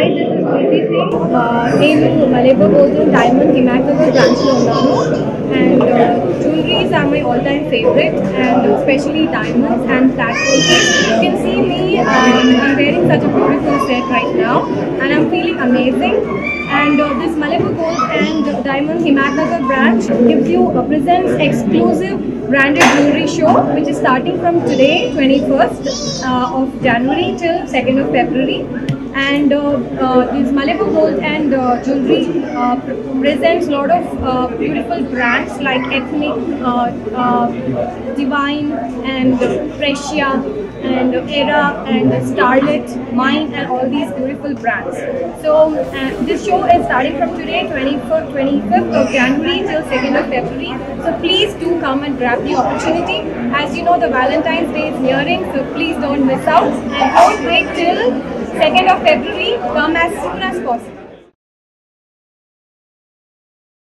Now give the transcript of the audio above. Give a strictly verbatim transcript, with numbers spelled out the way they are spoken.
this is Preeti Singh. Uh, నేను Malibu Golden Diamond Immaculate branch లో ఉన్నాను. And uh, jewelries are my all-time favorite, and especially diamonds and platform. You can see me. Um, I'm wearing such a beautiful set right now, and I'm feeling amazing. And uh, this Malibu Gold and Diamond Himatnagar branch gives you uh, presents exclusive branded jewelry show, which is starting from today, twenty-first uh, of January till second of February. And uh, uh, this Malibu Gold and uh, jewelry uh, pr presents a lot of uh, beautiful brands like Ethnic, uh, uh, Divine, and uh, Precious, and uh, Era, and uh, Starlet, Mine, and all these beautiful brands. So uh, this show is starting from today, twenty-fifth of January till second of February. So please do come and grab the opportunity. As you know, the Valentine's Day is nearing, so please don't miss out, and don't wait till second of February. Come as soon as possible.